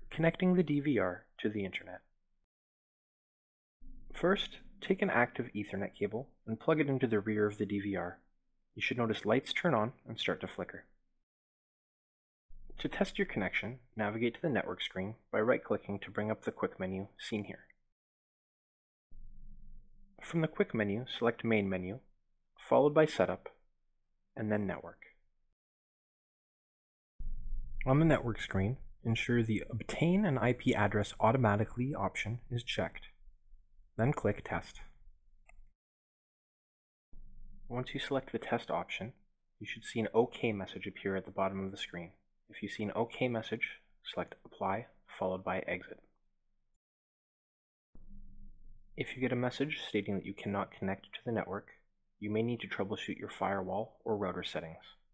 Connecting the DVR to the Internet. First, take an active Ethernet cable and plug it into the rear of the DVR. You should notice lights turn on and start to flicker. To test your connection, navigate to the network screen by right-clicking to bring up the quick menu seen here. From the quick menu, select Main Menu, followed by Setup, and then Network. On the network screen, ensure the Obtain an IP address automatically option is checked. Then click Test. Once you select the Test option, you should see an OK message appear at the bottom of the screen. If you see an OK message, select Apply, followed by Exit. If you get a message stating that you cannot connect to the network, you may need to troubleshoot your firewall or router settings.